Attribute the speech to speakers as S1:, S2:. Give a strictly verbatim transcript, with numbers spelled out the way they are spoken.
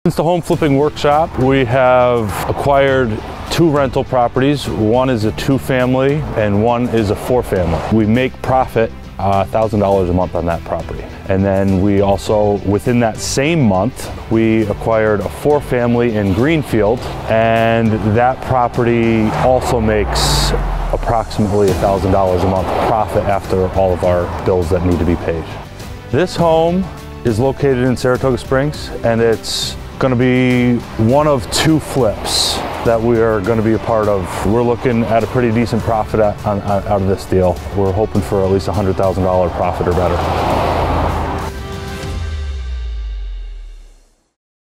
S1: Since the home flipping workshop, we have acquired two rental properties. One is a two-family and one is a four-family. We make profit uh, one thousand dollars a month on that property. And then we also, within that same month, we acquired a four-family in Greenfield, and that property also makes approximately one thousand dollars a month profit after all of our bills that need to be paid. This home is located in Saratoga Springs, and it's going to be one of two flips that we are going to be a part of. We're looking at a pretty decent profit out, on, out of this deal. We're hoping for at least a one hundred thousand dollar profit or better.